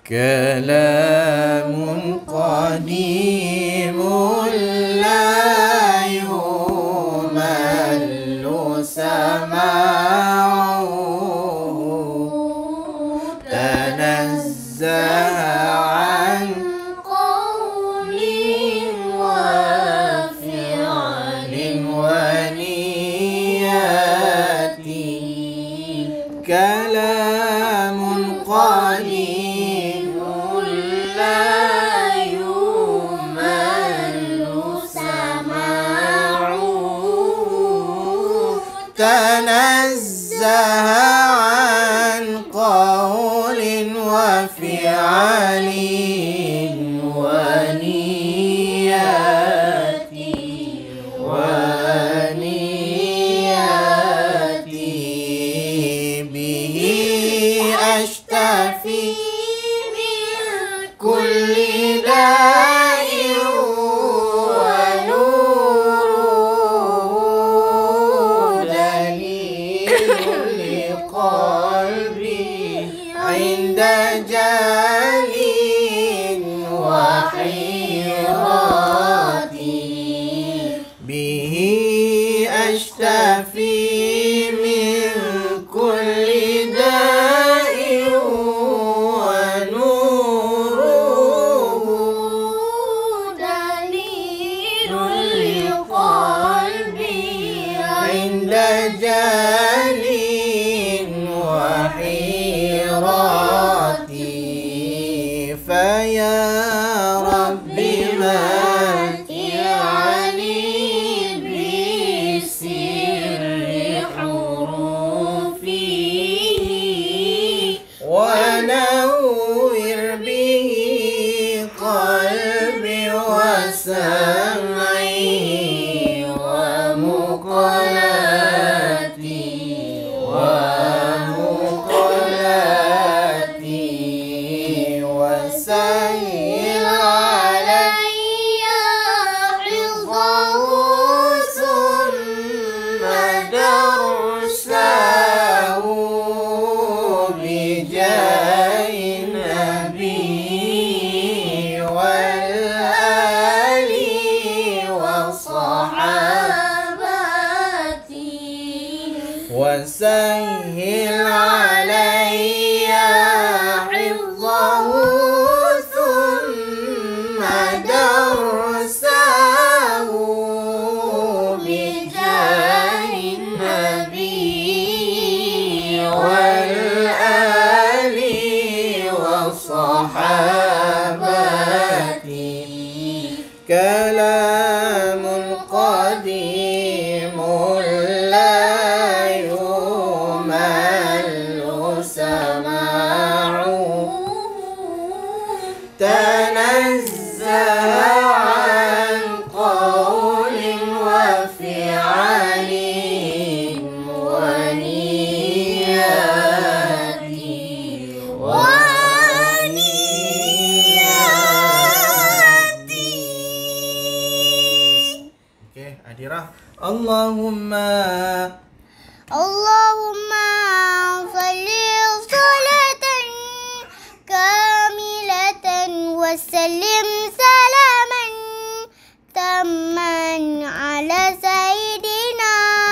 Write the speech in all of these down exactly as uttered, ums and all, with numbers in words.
كلام قديم لا يمل سماعه تنزه عن قول وفعل ونيات كلام قديم لا يمل سماعه تنزه عن قول وفعل ونيات ونيات به أشتفي من كل داء ونور دليل لقلبي عند جال وحيرتي به أشتفي من كل داء ونوره دليل لقلبي عند جال وحيرتي فيا رب متعني بسر حروفه ونور به قلبي وسمعي ومقلتي ومقلتي وسهل علي حفظه ثم درسه بجاه النبي والآل وصحابته وسهل علي حفظه ثم درسه بجاه النبي والآل وصحابته كلام قديم لا يمل سماعه تنزه عن قول وفعل ونيات ونيات. Okey, Adirah. Allahumma Allahumma salli salatan kamilatan wa sallim salaman tamman ala sayyidina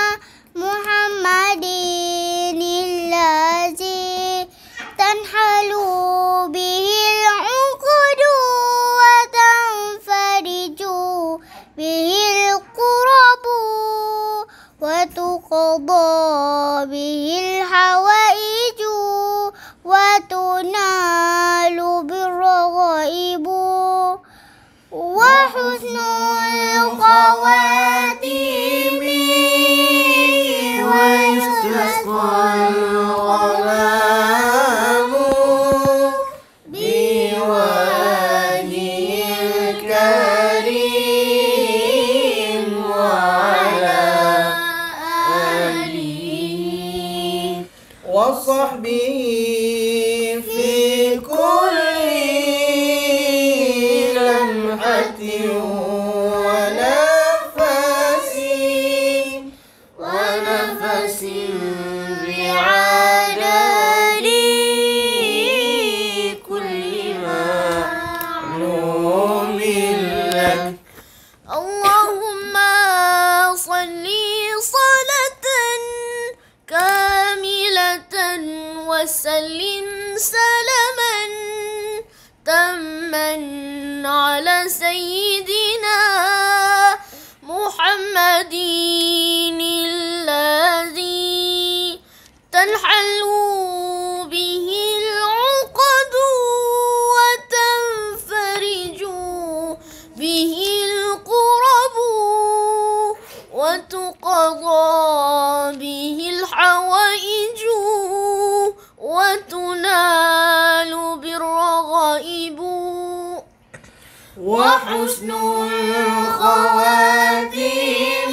Muhammadin allazi tanhalu bihi al-uqdu wa tanfariju bihi al-qurabu wa tuqadha bihi al-hawaiju wa tunalu birragaibu wa husnul khawatimi wa yustasqal ghamamu biwajhil karim wa ala alihi wa sahbihi fi kulli lamhatin wa nafasin wa nafasin bi'adadi kulli وسلم سلاما تاما على سيدنا محمد الذي تنحل به العقد وتنفرج به الكرب وتقضى به الحوائج وتنال بالرغائب وحسن الخواتيم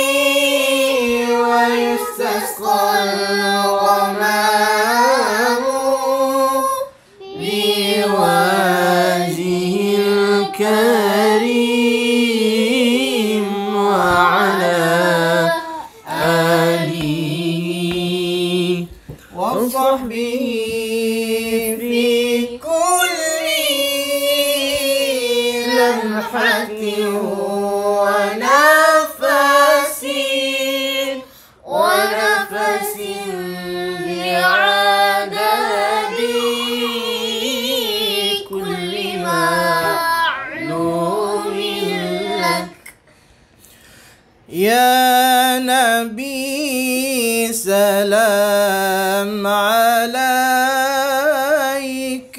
ويستسقى الغمام بوجهه الكريم وعلى آله وصحبه في كل لمحة ونفس ونفس بعدد كل معلوم لك يا نبي سلام عليك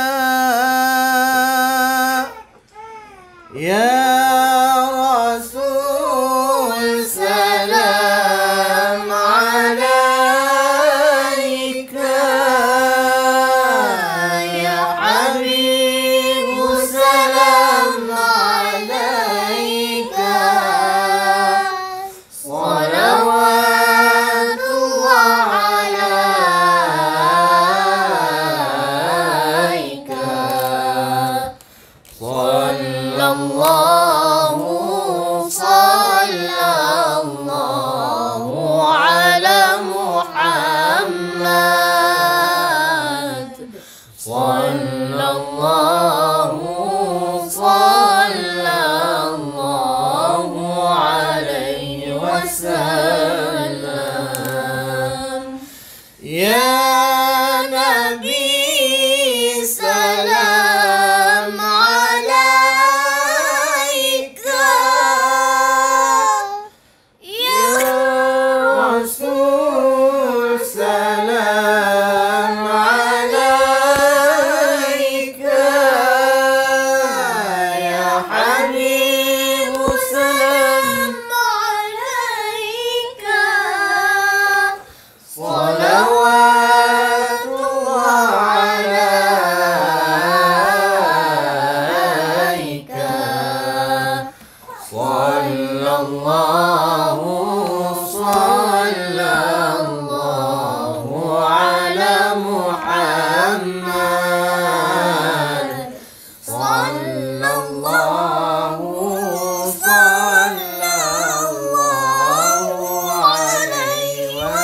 يا رسول سلام عليك يا حبيب سلام عليك صلوات الله عليك صلى الله صلى الله على محمد صلى الله صلى الله عليه وسلم يا نبي سلام عليك يا رسول سلام عليك يا حبيب سلام عليك صلوات الله عليك صلى الله صلى الله على محمد صلى الله صلى الله عليه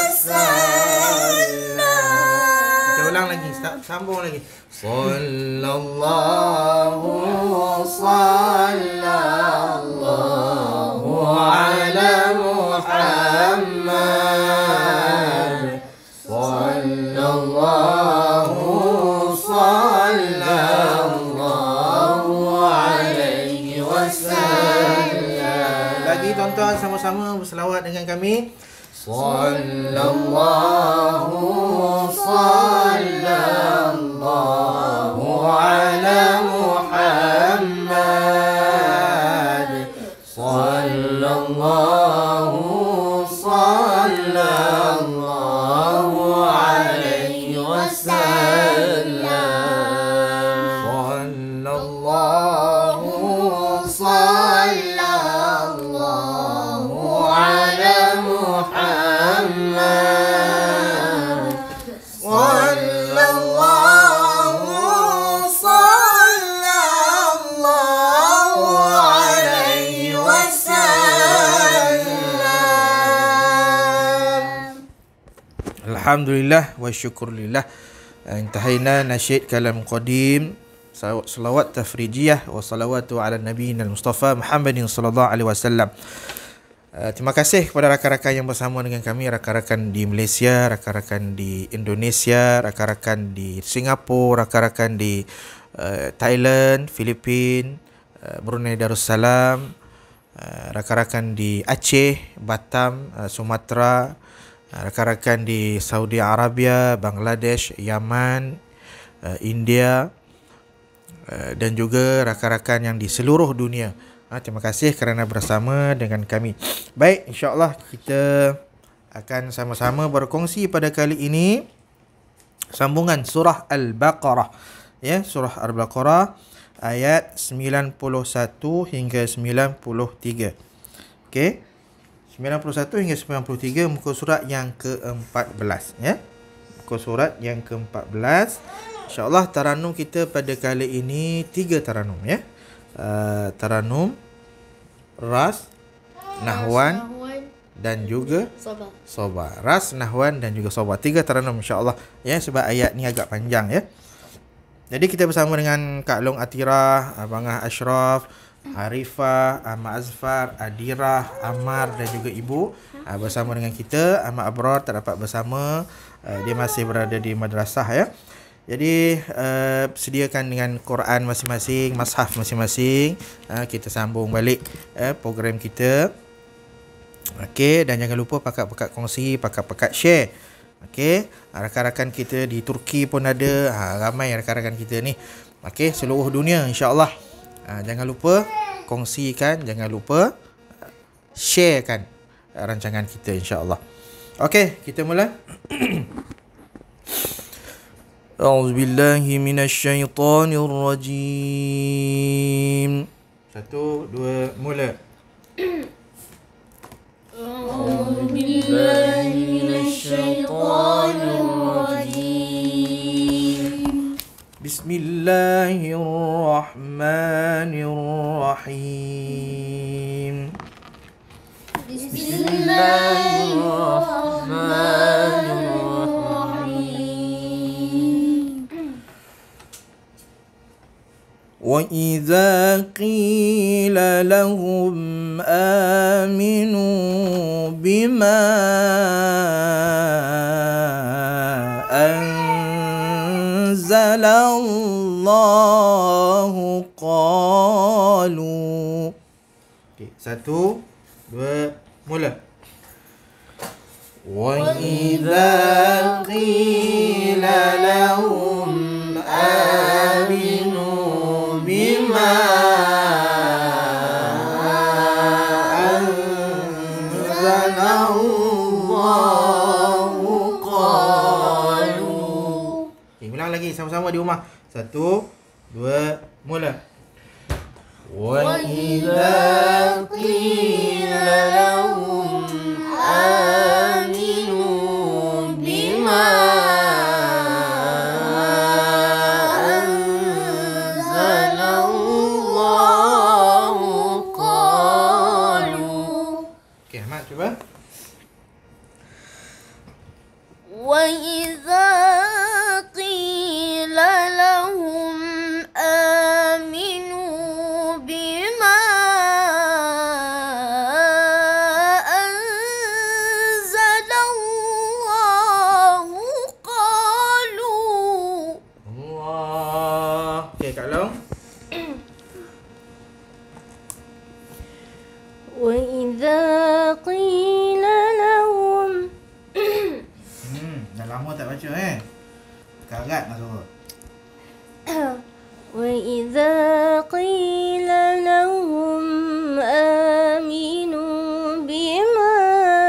وسلم. Kita ulang lagi, sambung lagi. Sallallahu sallallahu ala Muhammad sallallahu sallallahu alaihi wasallam. Lagi tuan-tuan sama-sama berselawat dengan kami. Sallallahu sallallahu ala Muhammad sallallahu sallallahu alaihi wasallam. Sallallahu sallallahu ala Muhammad sallallahu sallallahu alaihi wasallam. Alhamdulillah wa syukurillah. Intahayna nasyid kalam qadim, salawat tafrijiyah wa salawatu ala nabiyina al-Mustafa Muhammadin sallallahu alaihi wasallam. Uh, terima kasih kepada rakan-rakan yang bersama dengan kami, rakan-rakan di Malaysia, rakan-rakan di Indonesia, rakan-rakan di Singapura, rakan-rakan di uh, Thailand, Filipina, uh, Brunei Darussalam, uh, rakan-rakan di Aceh, Batam, uh, Sumatera, uh, rakan-rakan di Saudi Arabia, Bangladesh, Yaman, uh, India, uh, dan juga rakan-rakan yang di seluruh dunia. Ha, terima kasih kerana bersama dengan kami. Baik, insya-Allah kita akan sama-sama berkongsi pada kali ini sambungan surah Al-Baqarah. Ya, surah Al-Baqarah ayat sembilan puluh satu hingga sembilan puluh tiga. Okey. sembilan puluh satu hingga sembilan puluh tiga muka surat yang keempat belas, ya. Muka surat yang keempat belas. Insya-Allah taranum kita pada kali ini tiga taranum, ya. Uh, taranum, ras, nahwan dan juga Sabar. sobar. Ras, nahwan dan juga sobar. Tiga taranum insya-Allah, ya, sebab ayat ni agak panjang, ya. Jadi kita bersama dengan Kak Long Atirah, Abangah Ashraf, Arifah, Ahmad Azfar, Adirah, Ammar dan juga Ibu uh, bersama dengan kita. Ahmad Abrar tak dapat bersama, uh, dia masih berada di madrasah, ya. Jadi uh, sediakan dengan Quran masing-masing, mushaf masing-masing. Uh, kita sambung balik uh, program kita. Okey, dan jangan lupa pakat-pakat kongsi, pakat-pakat share. Okey, rakan-rakan kita di Turki pun ada. Ha, ramai rakan-rakan kita ni. Okey, seluruh dunia insya-Allah. Ha, jangan lupa kongsikan, jangan lupa sharekan rancangan kita insya-Allah. Okey, kita mula. A'udzu billahi minasy syaithanir rajim. Satu, dua, mula. A'udzu billahi minasy syaithanir rajim. Bismillahirrahmanirrahim. Bismillahirrahmanirrahim. وَإِذَا قِيلَ لَهُمْ آمِنُوا بِمَا أَنزَلَ اللَّهُ قَالُوا. Okay, satu, dua, mula. وَإِذَا قِيلَ لَهُمْ آمِنُوا بما أنزل الله قالوا. Okay, ulang lagi sama-sama di rumah. Satu, dua, mula. وَإِذَا قِيلَ لَهُمْ آمِنُوا بِمَا وَإِذَا قِيلَ لَهُمْ آمِنُوا بِمَا أَنزَلَ اللَّهُ قَالُوا. Allah. Okey, Kak Long. وَإِذَا قِيلَ لَهُمْ. Hmm, dah lama tak baca eh. Karat nak suruh. وَإِذَا قِيلَ لَهُمْ آمِنُوا بِمَا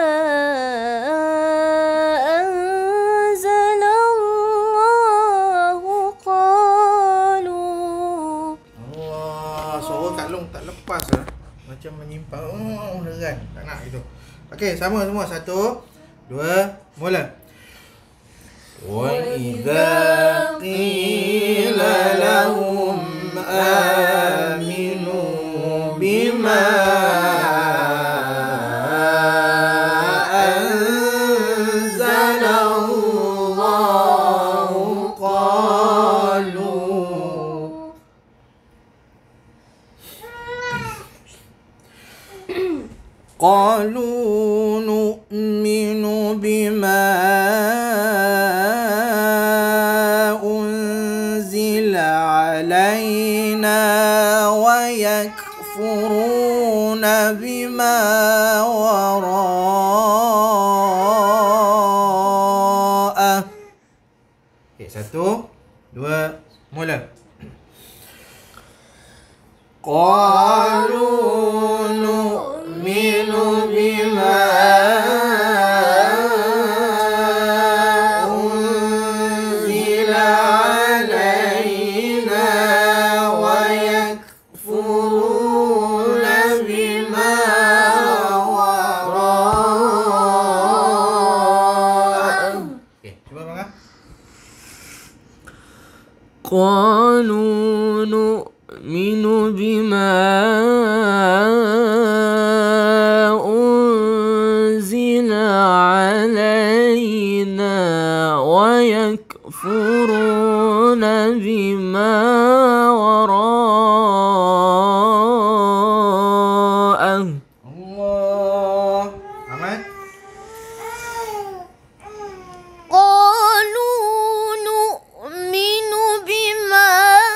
أَنزَلَ اللَّهُ قَالُوا. Allah, suara Kak Long tak lepas lah. Macam menyimpang. Oh, deran. Tak nak gitu. Okey, sama semua. Satu, dua, mula. وَإِذَا قِيلَ لَهُمْ آمِنُوا بِمَا أَنزَلَ اللَّهُ قَالُوا. قالوا نؤمن بما أنزل علينا ويكفرون بما وراءه. Okay, satu, dua, mula. قالوا نؤمن بما أنزل علينا ويكفرون بما وراءه. Okay, cuba bang. قالوا نؤمن بما أنزل علينا ويكفرون بما وراءه. Allah. Ahmad. قالوا نؤمن بما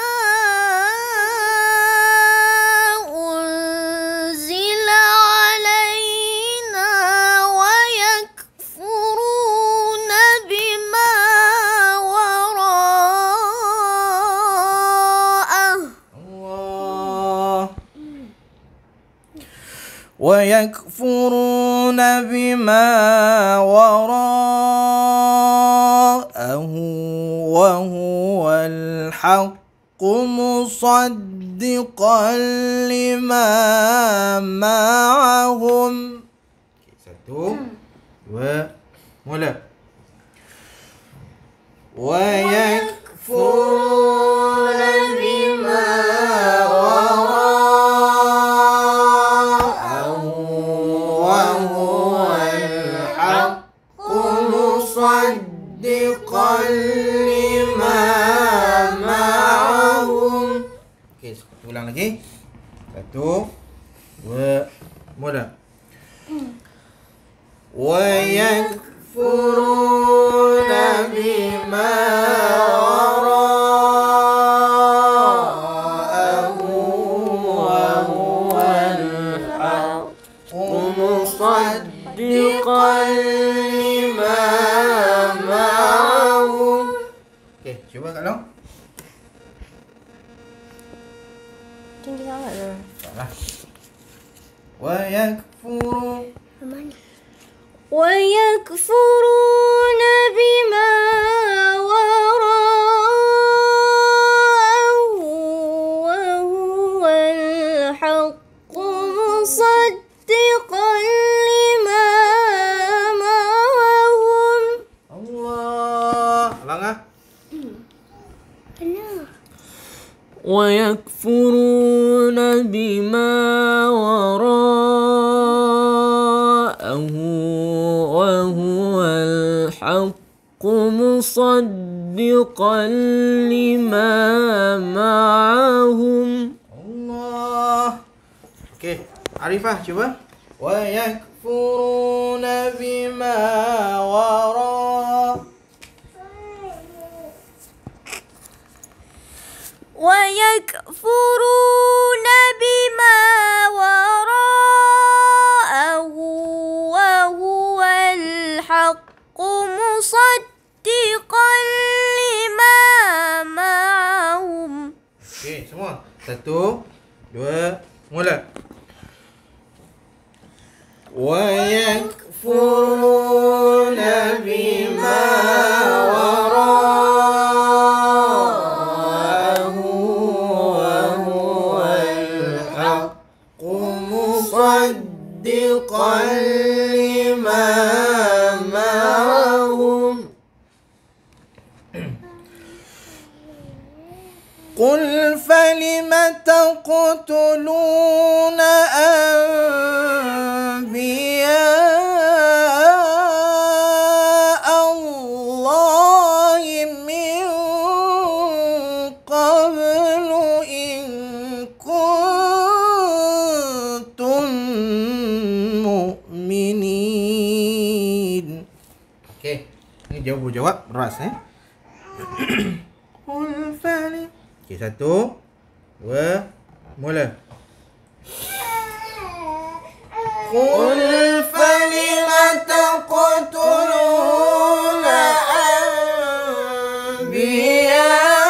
أنزل علينا ويكفرون بما وراءه. Allah. ويكفرون بما وراءه وهو الحق مصدقا لما معهم. Satu, dua, mula. ويكفرون بما وراءه وهو الحق مصدقا لما معهم. Okey, ulang lagi. Satu, dua, mula. ويكفرون بما وراءه وهو الحق مصدقا لما معهم. Okey, cuba Kak Long. Tinggi sangat lah. Taklah. ويكفرون ويكفرون بما وراءه وهو الحق مصدقا لما معهم. Allah. Abang ah. ويكفرون بما وراءه وهو الحق مصدقا لما معهم. Allah. Okey, Arifah cuba. ويكفرون بما وراء ويكفرون بما وراءه وهو الحق مصدقا لما معهم. Okey, semua. Satu, dua, mula. ويكفرون بما وراءه وهو الحق مصدقا لما معهم. قل فلم تقتلون أنبياء الله من قبل إن كنتم jawab ras eh. Qul fali. Okey, satu, dua, mula. Qul falima taqtuluna anbiya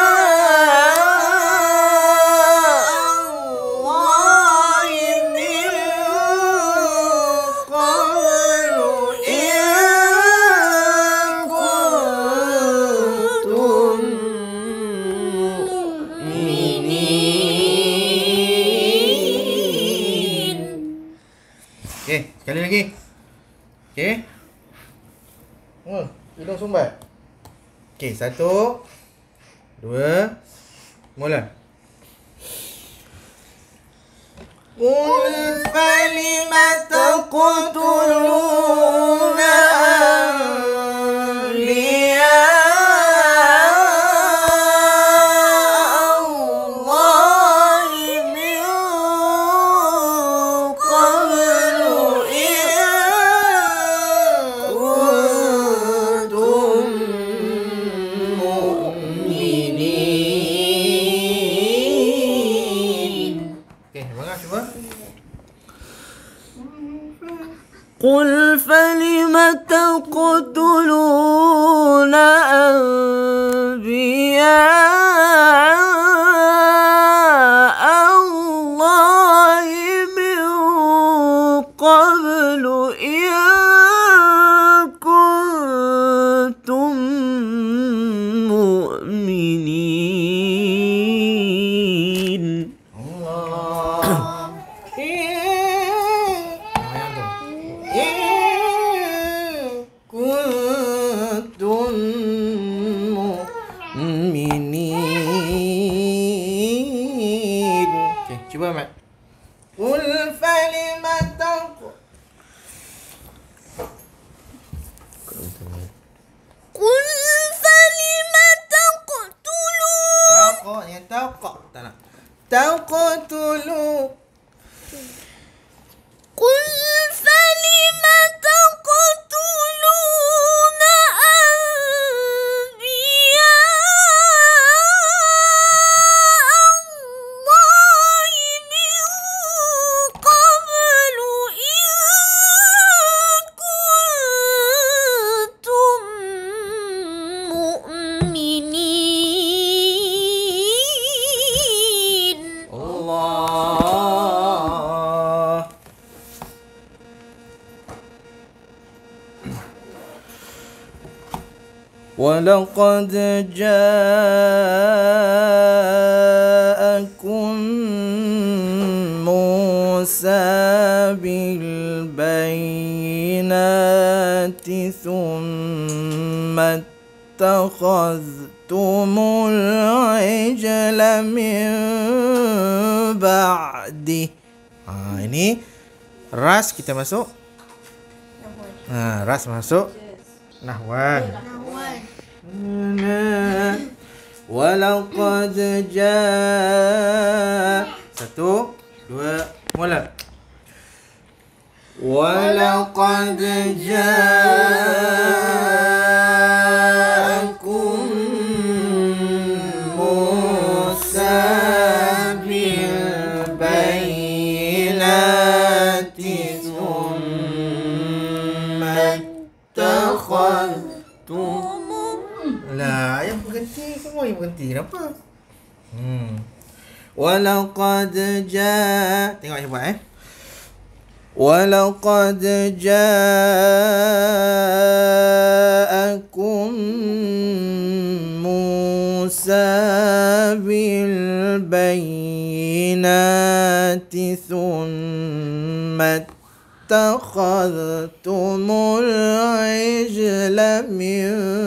sekali lagi. Okey. Oh, hidung sumbat. Okey, satu, dua, mula. Qul falima taqtuluna anbiya قل فلم تقتلون أنبياء الله من قبل إن كنتم مؤمنين. Cuba Mat. Qul falima taqul. Qul falima taqtulun. Taqo, yang taqo. Tak nak. Taqtulu. Qul falima taqtuluna anbiya ولقد جاءكم موسى بالبينات ثم اتخذتم العجل من بعده. Ha, ini ras kita masuk. Ha, ras masuk nahwan. Walaqad jaa. Satu, dua, mula. Walaqad jaakum Musa bil bayyinati thumma takhadtum. Lah, yang berhenti semua yang berhenti. Kenapa? Hmm. Walaqad jaa. Tengok saya buat eh. Walaqad jaakum Musa bil bayyinati thumma takhadhtumul ijla min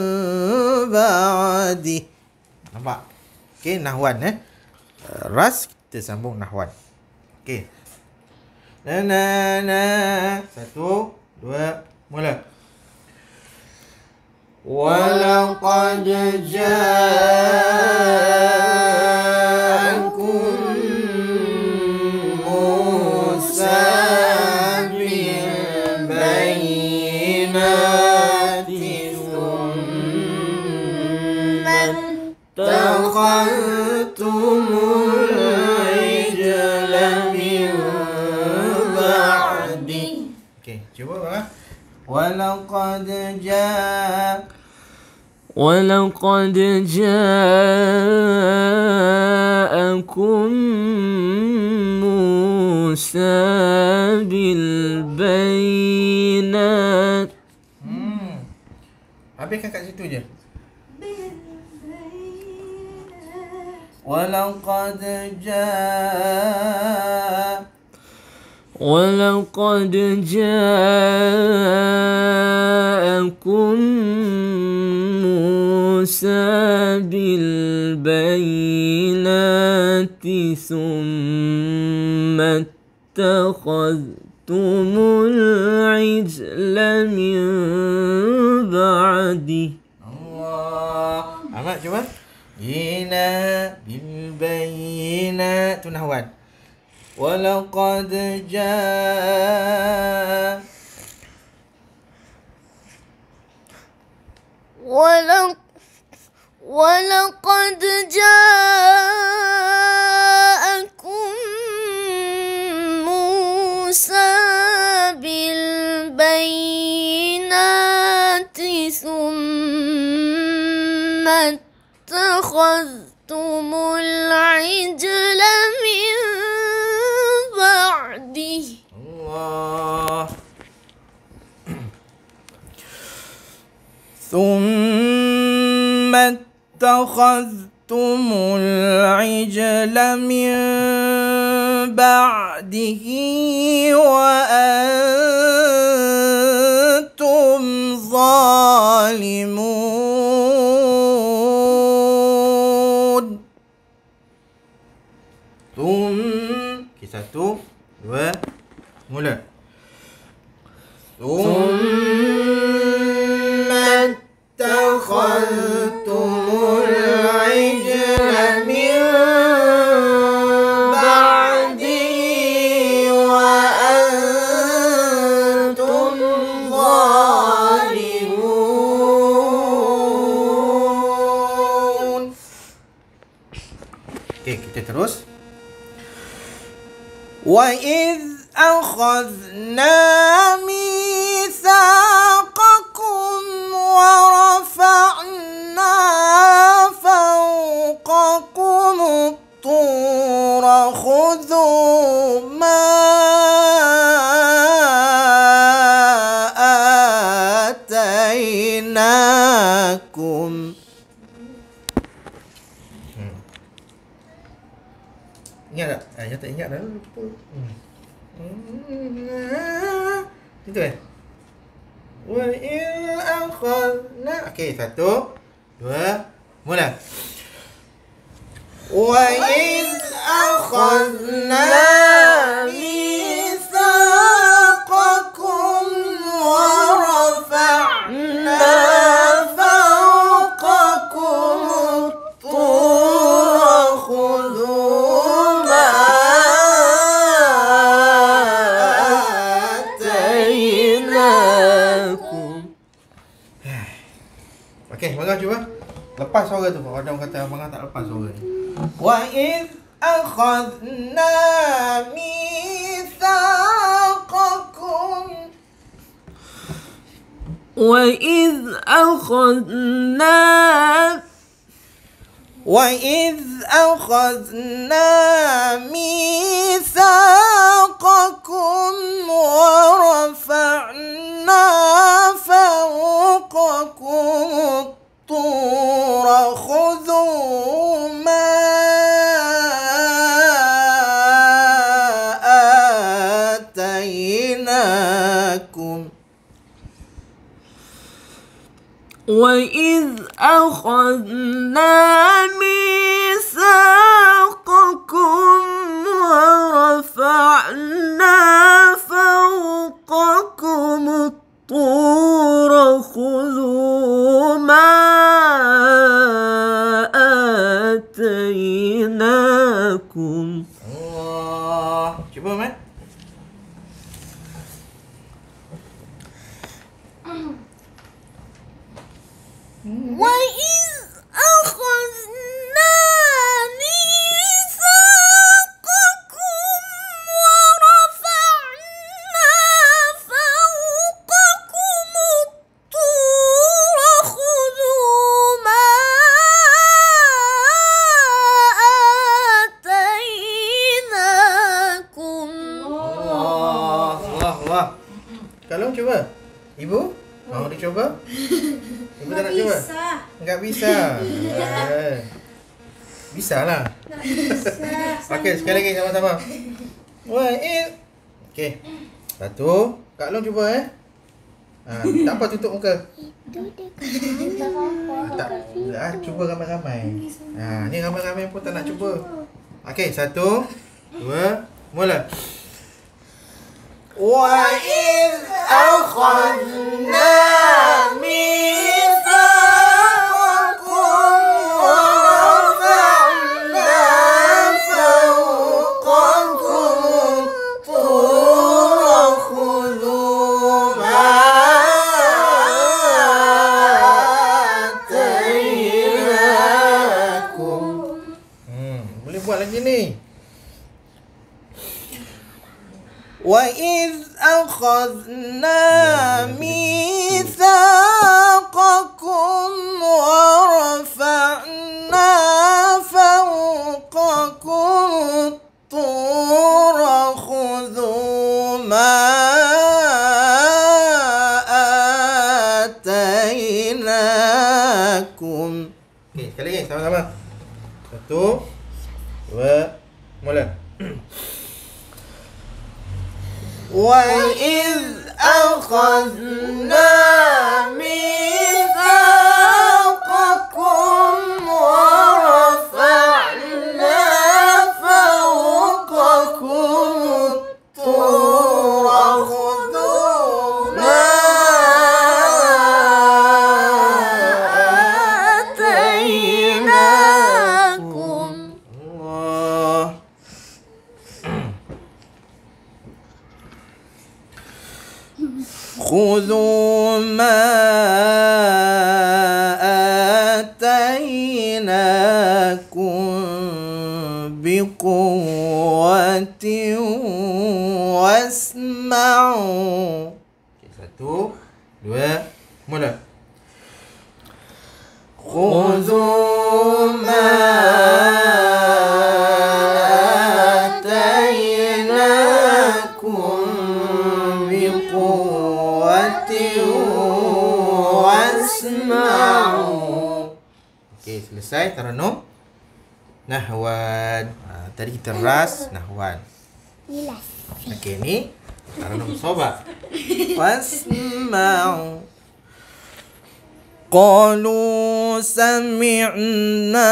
ba'di. Nampak? Okey, nahwan eh. Ras kita sambung nahwan. Okey. Na na na. Satu, dua, mula. Walaqad jaakum Musa bil bayyinati thumma اتخذتم العجل من بعده. Okey, cuba bang. Walaqad jaa ولقد جاءكم موسى بالبينات. Hmm. Habiskan kat situ je. Walaqad jaa ولقد جاءكم موسى بالبينات ثم اتخذتم العجل من بعده. Allah. Ahmad cuba. Ina bil bayinat tu nahwan. Walaqad jaa ولق ولقد جاءكم موسى بالبينات ثم اتخذتم العجل من بعده. Allah. ثم اتخذتم العجل من بعده وأنتم ظالمون. ثم okay, satu dua mula. ثم اتخذتم العجل من بعده وأنتم ظالمون. Okay, kita terus. وَإِذْ أَخَذْنَا مِيثَاقَكُمْ وَرَفَعْنَا فَوْقَكُمُ الطُّورَ خُذُوا مَا آتَيْنَاكُمْ. Ingat tak? Ah, yang tak ingat dah lupa. Hmm. Itu eh. Wa in akhadna. Okey, satu, dua, mula. Wa in akhadna mitsaqakum wa rafa'na fawqakum at-tur khudhu Okey, Bangah cuba. Lepas suara tu. Kalau orang kata Bangah tak lepas suara ni. Wa id akhadna mitsaqakum. وإذ أخذنا وإذ أخذنا ميثاقكم ورفعنا فوقكم الطور خذوا ما آتيناكم وإذ أخذنا ميثاقكم ورفعنا فوقكم الطور خذوا ما آتيناكم. Allah. Cuba, Mat. وإذ Ibu? Mau dicoba? Ibu tak nak cuba? Enggak bisa. Eh. Bisa lah. Okey, sekali lagi sama-sama. Wah, eh. Okey. Satu. Kak Long cuba eh. Ha, tak apa tutup muka. Itu dia kan. Tak. Ah, cuba ramai-ramai. Ha, ni ramai-ramai pun tak nak cuba. Okey, satu, dua, mula. وإذ أخذنا ميثاقكم ورفعنا فوقكم الطور خذوا ما آتيناكم. Hmm, boleh buat lagi ni. وإذ أخذنا ميثاقكم ورفعنا فوقكم الطور خذوا ما آتيناكم. Okey, sekali lagi sama-sama. Satu, dua, mula. وإذ أخذنا ميثاقكم ورفعنا فوقكم الطور خذوا ما آتيناكم. Allah. خذوا ما آتيناكم بقوة واسمعوا. Okey, satu, dua, mula. خذوا ما آتيناكم بقوة واسمعوا. Okey, selesai Taranum. Nahwan. Ha, tadi kita ras Nahwan. Nilas. Okey, ni Taranum Soba. واسمعوا. قالوا سمعنا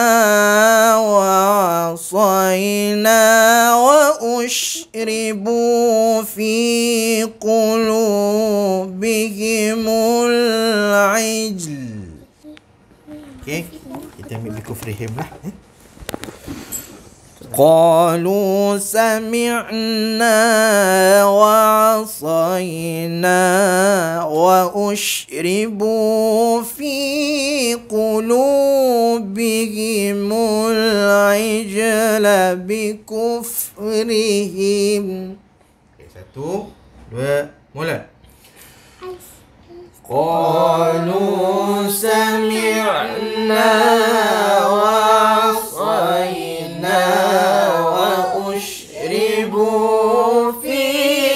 وعصينا وأشربوا في قلوبهم العجل. Okey, kita ambil bikufrihim lah. Eh? قالوا سمعنا وعصينا وأشربوا في قلوبهم العجل بكفرهم. Okey, satu, dua, mula. قالوا سمعنا وعصينا وأشربوا في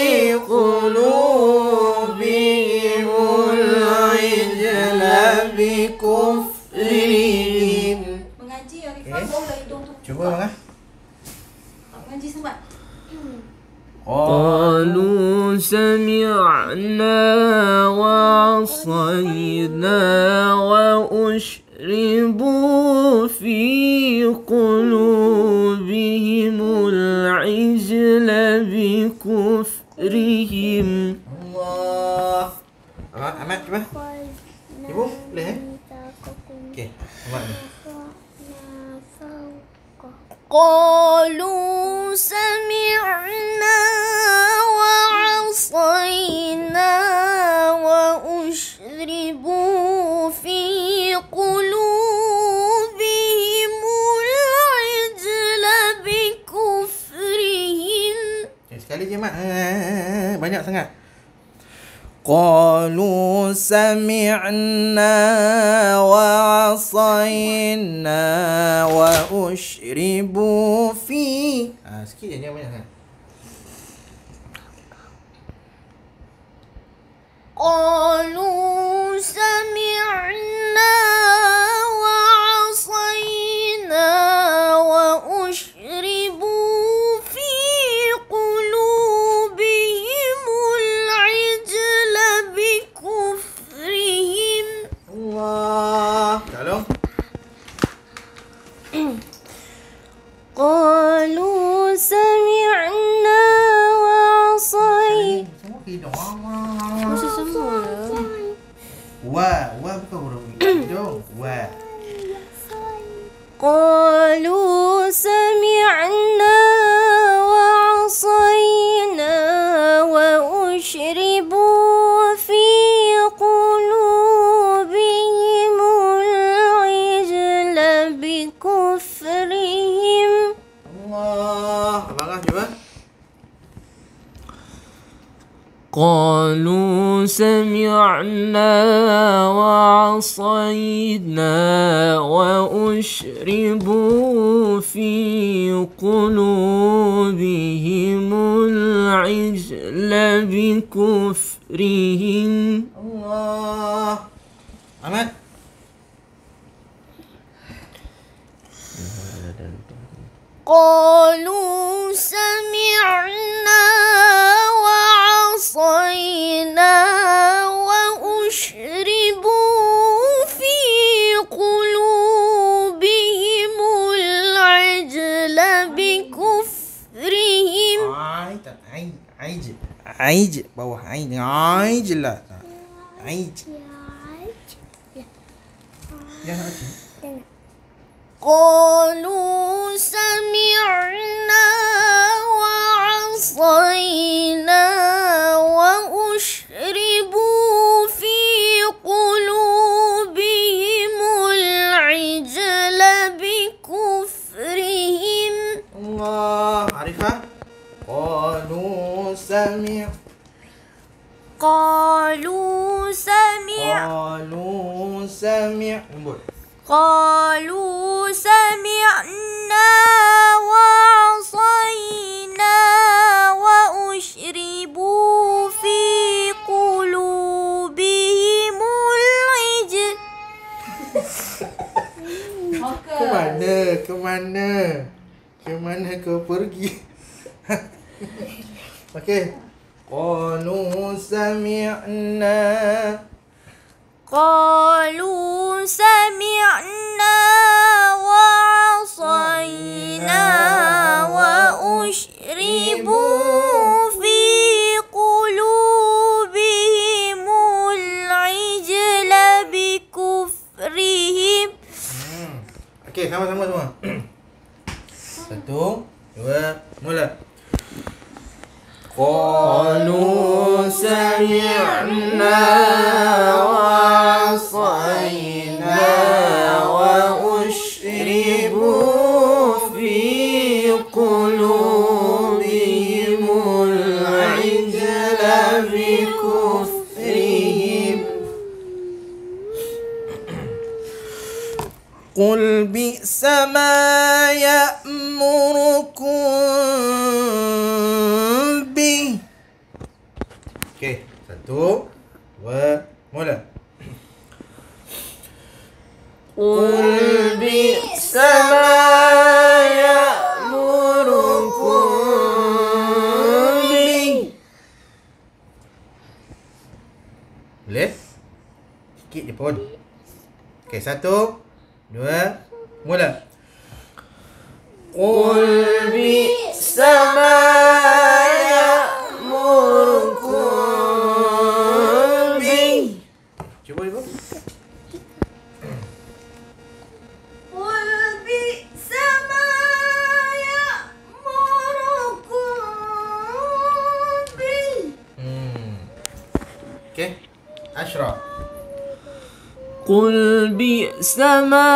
قلوبهم العجل بكفرهم. Mengaji Arifah Okey. baulah hidung tu. Cuba bang ah. Mengaji sempat. قالوا سمعنا وعصينا وأشربوا في قلوبهم العجل بكفرهم. Allah. Ahmad, Ahmad cuba. Ibu, boleh eh? Okey, Ahmad ni. قالوا سمعنا وعصينا وأشربوا في قلوبهم العجل بكفرهم. Okay, sekali je Mat. Eh, banyak sangat. قالوا سمعنا وعصينا وأشربوا في. Ah, sikit je, jangan banyak sangat. قالوا سمعنا وعصينا وأشربوا في قلوبهم العجل بكفرهم. Allah. Tolong. قالوا سمعنا وعصينا. Semua hidung. Masa semua. Wa, wa bukan huruf hidung. Wa. قالوا سمعنا وعصينا وأشربوا في قلوبهم العجل بكفرهم. Allah. Abang cuba. قالوا سمعنا وعصينا وأشربوا في قلوبهم العجل بكفرهم. Allah. Ahmad. قالوا سمعنا وعصينا وأشربوا في قلوبهم العجل بكفرهم. Ai tak ai ai je. Ai je bawah ai ni ai je lah. Ai je. Ya okey. قالوا سمعنا وعصينا وأشربوا في قلوبهم العجل بكفرهم. Allah. Arifah. Qalu sami' قالوا سمع Qalu sami' Lembut. قالوا سمعنا وعصينا وأشربوا في قلوبهم العجل. Ke mana? Ke mana? Ke mana kau pergi? Okey. Qalu sami'na قالوا سمعنا وعصينا وأشربوا في قلوبهم العجل بكفرهم. hmm. Okey, sama-sama semua. Satu, dua, mula. قالوا سمعنا وعصينا وأشربوا في قلوبهم العجل بكفرهم. قل بئس ما يأمركم به. Okey, satu, dua, mula. قل بئس ما يأمركم به. Boleh? Sikit je pun. Okey, satu, dua, mula. قل بئس ما يأمركم به. Cuba ibu. قل بئس ما يأمركم به. Hmm. Okey. Ashraf. قل بئس ما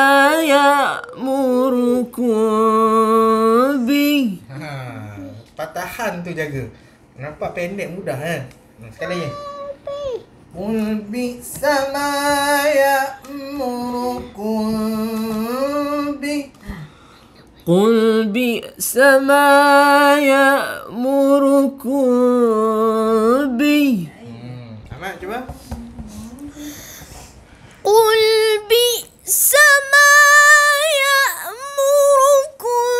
يأمركم به. Ha, patahan tu jaga. Nampak pendek mudah kan? Sekali lagi. Qul bi'sa ma ya'murukum bi. قل بئس ما يأمركم به. Hmm. Ahmad cuba. قل بئس ما يأمركم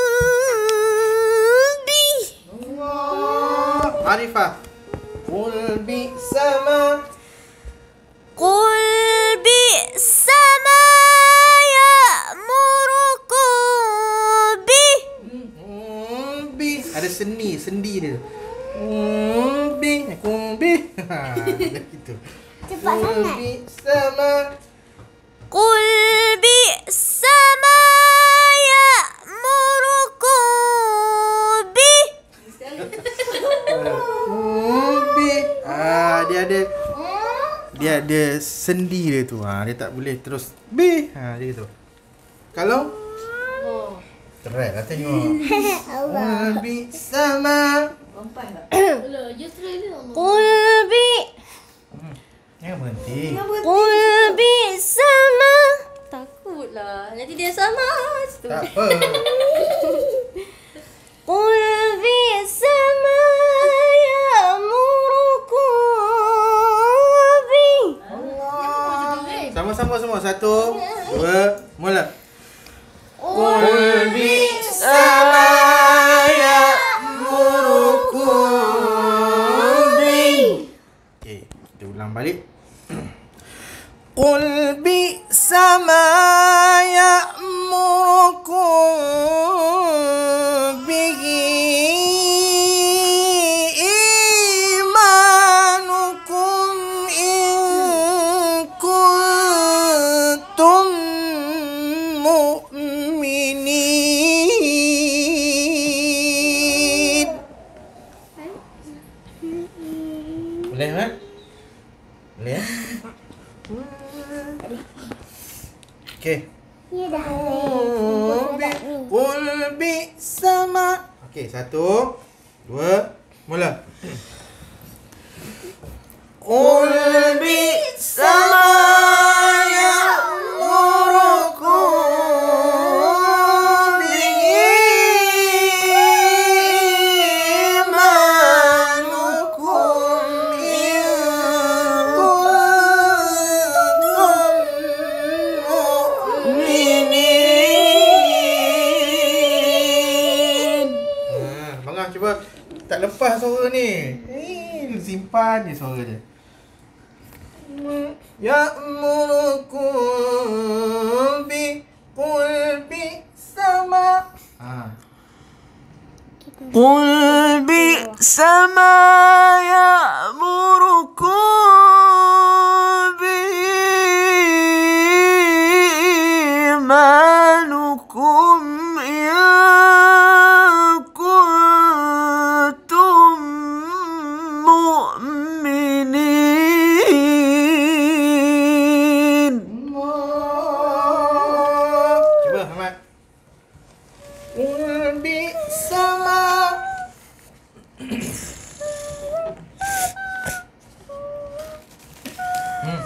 به Allah. Arifah. Qul bi'sama. قل بئس ما يأمركم به Hmm, bi. Ada seni, sendi dia. Hmm, bi. Qul bi. Ha, gitu. Cepat Qul sangat. bi'sama. قل بئس ما يأمركم به Umbi. Ah, dia ada dia ada sendi dia tu. Ha, dia tak boleh terus B. Ha, dia gitu. Kalau Oh. keren lah tengok. Umbi sama. Rompai tak? Alah, just try dia. قل بي Jangan berhenti. قل بئس ما Takutlah. Nanti dia sama. Situ. Tak apa. قل بئس ما يأمركم به Sama-sama semua. Satu, dua, mula. قل بئس ما يأمركم به. Okey, kita ulang balik. Qul bi'sa ma ya'murukum bihi imanukum in kuntum mu'minin. Boleh kan? Boleh ya? Okey. Qul bi'sa ma. Okey, satu, dua, mula. Qul bi'sa ma ya'murukum bihi imanukum in kuntum mu'minin. Ha, bangah cuba. Tak lepas suara ni. Eh, simpan je suara dia. Ya'murukum bi qul bi sama. Ha. قل بئس ما يأمركم به إيمانكم إن كنتم مؤمنين. Allah. Cuba Ahmad. Qul bi sama. Hmm.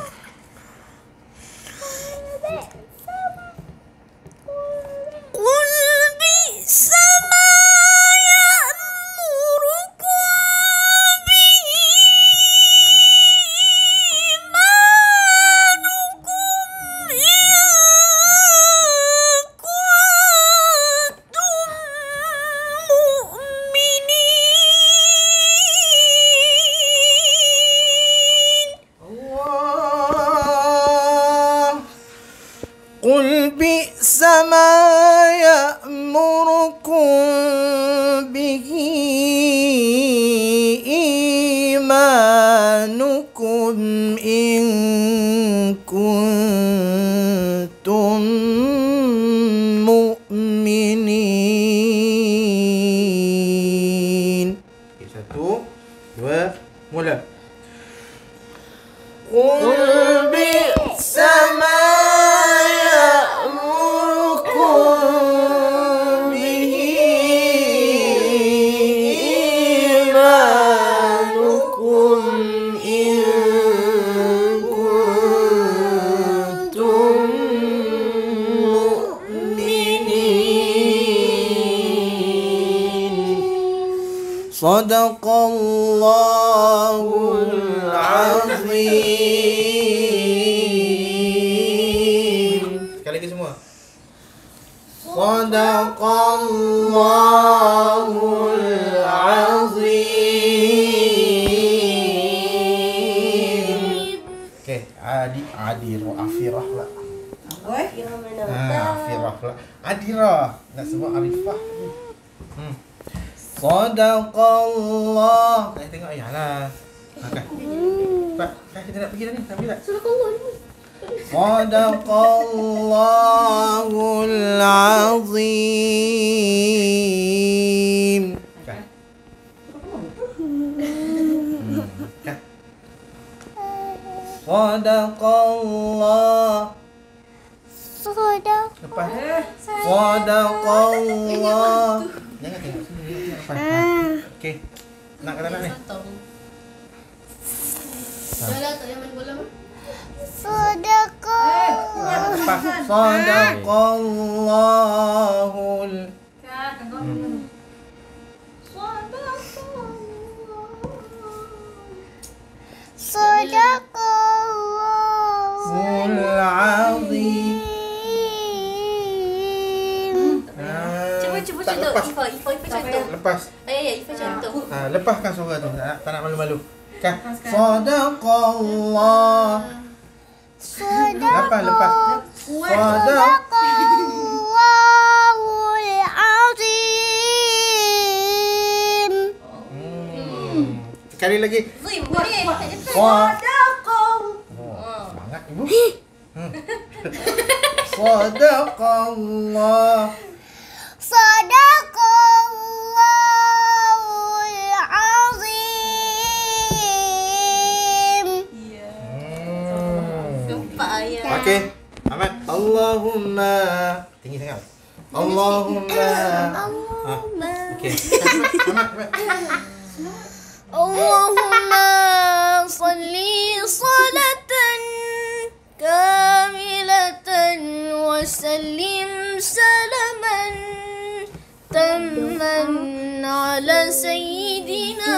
قل بئس ما يأمركم به إيمانكم إن كنتم Sadaqallahul azim. Sekali lagi semua. Sadaqallahul azim. Okey, adi adirah afirah lah. Yang mana? Ah, afirah lah. Adirah. Nak sebut arifah. Hmm. Sadaqallah. Kita tengok ayah lah. Makan. Pak, kita nak pergi dah ni. Nak pergi tak? Sadaqallah ni. Sadaqallahul azim. Kan? Hmm, kan? Sadaqallah. Sadaq. Lepas. Sadaqallah. Jangan tengok sini. Lepas. Okey. Nak kata nak ni? Jalan tak yang main bola. Sadaqah. Lepas. Sadaqallahul. Sadaqallahul azim. Cuba cuba Tak contoh. lepas. Ifa, Ifa, Ifa contoh. Lepas. Ayah, ayah, Ifa contoh. Ha, lepaskan suara tu. Tak nak, tak nak malu-malu. Kan? Sadaqallah. Lepas, lepas. Sadaqallahul azim. Hmm. Sekali lagi. Zim, boleh. Tak cepat. Sadaqallah. Oh, semangat ibu. Hmm. Sadaqallah. Sadaqallahul azim. Hmm. Gempak ayah. Okey. Ahmad. Allahumma. Tinggi sangat. Allahumma. Ha. Okey. Ahmad, Ahmad. Allahumma salli salatan kamilatan wa sallim salaman tamman ala sayyidina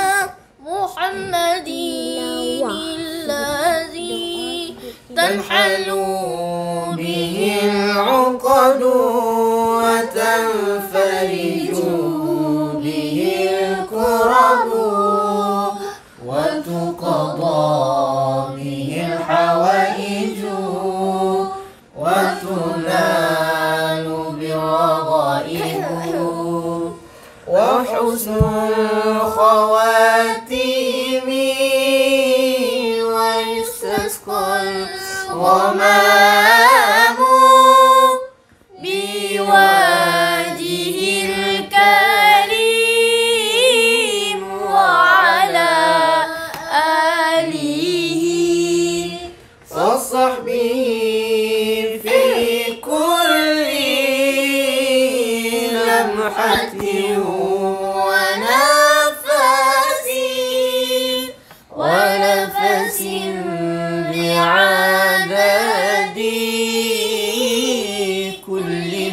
Muhammadin alladhi tanhalu bihi al-uqadu wa tanfariju bihi al-kurabu wa tuqadha bihi al-hawaiju wa tunalu biradaihu wa husnul khawatimi wa yustasqal ghamamu biwajhil karim wa ala alihi wa sahbihi fi kulli lamhatin wa nafasin wa nafasin bi'adadi kulli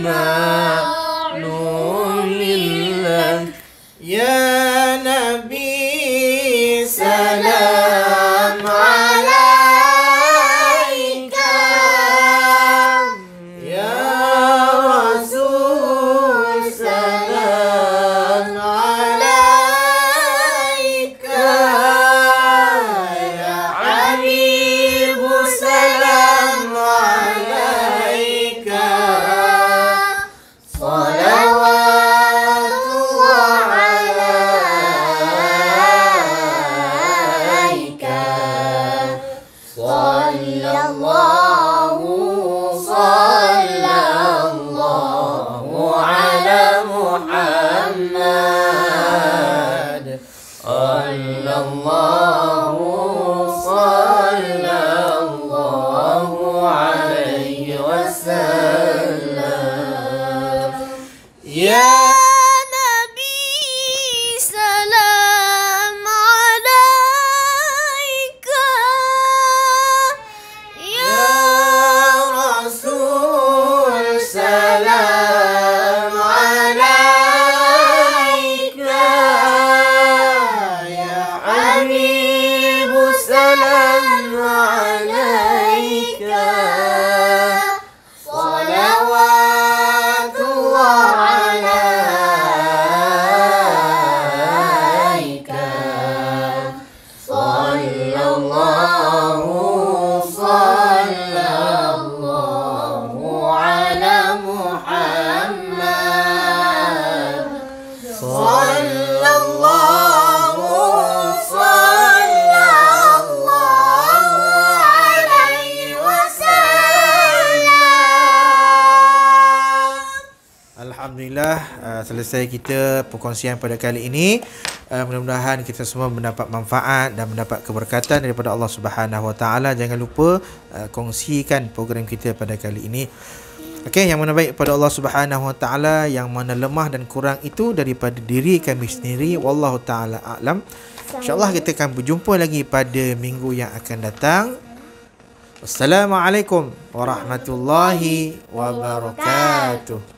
ma'lum lillah ya nabi salam alaika ya rasul salam alaika ya habib salam alaika salawatullah alaika sallallahu sallallahu ala Muhammad sallallahu sallallahu alaihi wasallam ya Nabi salam alaika ya rasul salam alaika Alhamdulillah uh, selesai kita perkongsian pada kali ini. Uh, mudah-mudahan kita semua mendapat manfaat dan mendapat keberkatan daripada Allah Subhanahu Wa Taala. Jangan lupa uh, kongsikan program kita pada kali ini. Okey, yang mana baik pada Allah Subhanahu Wa Taala, yang mana lemah dan kurang itu daripada diri kami sendiri. Wallahu taala a'lam. InsyaAllah kita akan berjumpa lagi pada minggu yang akan datang. Wassalamualaikum warahmatullahi wabarakatuh.